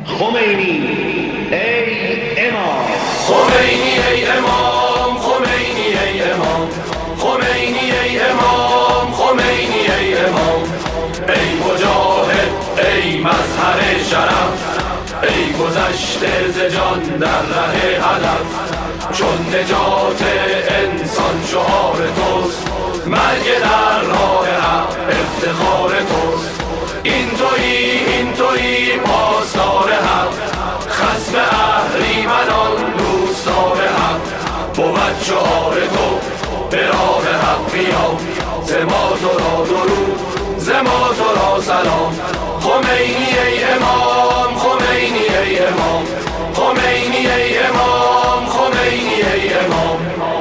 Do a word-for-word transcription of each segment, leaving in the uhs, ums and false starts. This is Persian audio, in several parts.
خمینی ای امام، خمینی ای امام، خمینی ای امام، خمینی ای امام، خمینی ای امام. ای مجاهد، ای مظهر شرف، ای گذشته ز جان در ره هدف. چون نجات انسان شعار توست، مرگ در راه حق افتخار توست. این تویی، این تویی پاسدار حق، خصم اهریمنان دوستدار حق. بود شعار تو به راه حق بیا، ز ما تو را درود، ز ما تو را سلام. خمینی ای امام، خمینی ای امام، خمینی ای امام، خمینی ای امام.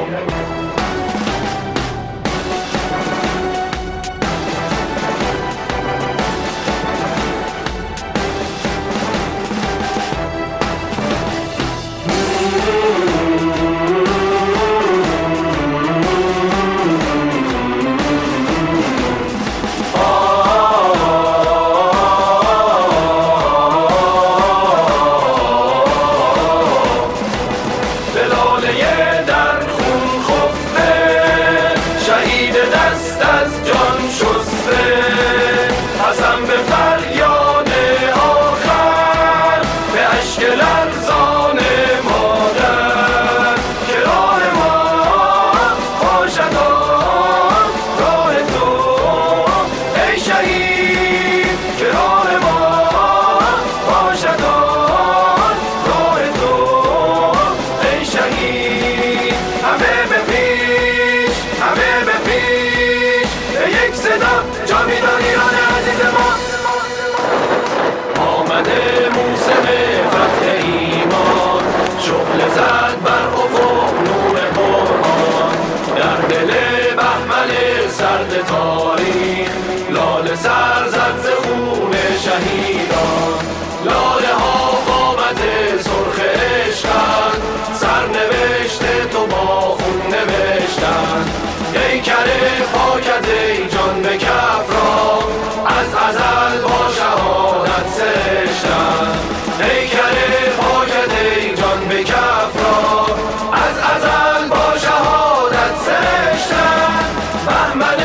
تاریخ لاله سر زد ز خون شهیدان. لاله ها قامت سرخ عشقند، سرنوشت تو با خون نوشتند. ای کره پاکت ای جان به کف را، از ازل با شهادت سرشتند. ای کره پاکت ای جان به کف را، از ازل با شهادت سرشتند. بهمن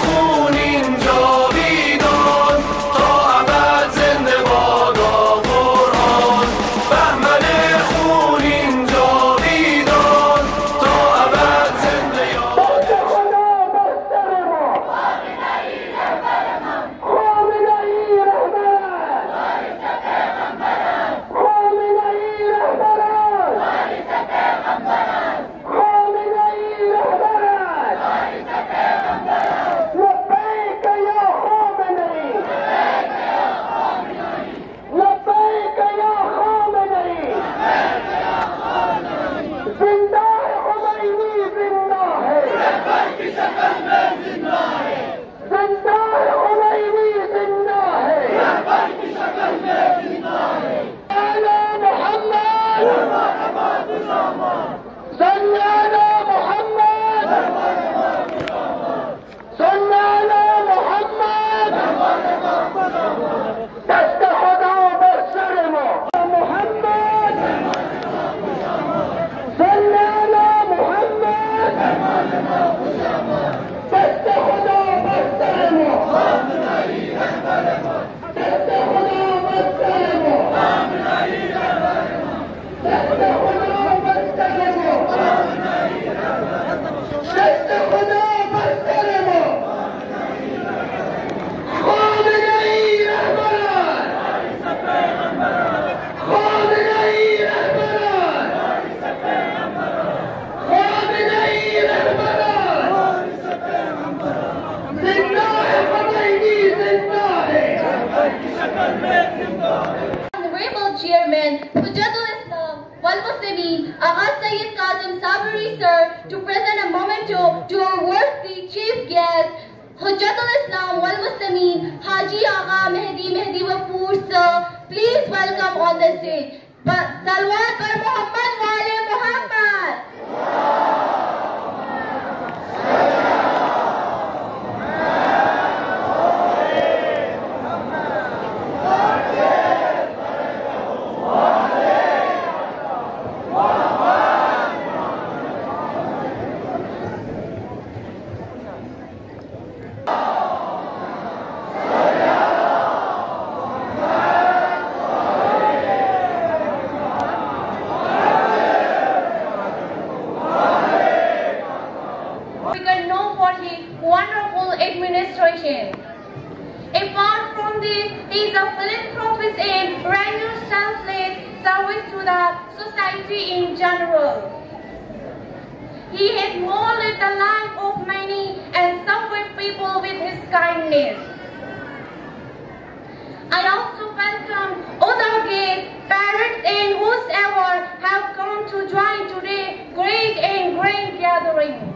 to present a memento to our worthy chief guest, Hujjatul Islam wal Muslimin, Haji Agha Mehdi Mehdi Wapoor sir. Please welcome on the stage. Salawat par Muhammad wa ale Muhammad. administration. Apart from this, he is a philanthropist and renders selfless service to the society in general. He has molded the life of many and served people with his kindness. I also welcome other guests, parents and whosoever have come to join today's great and grand gathering.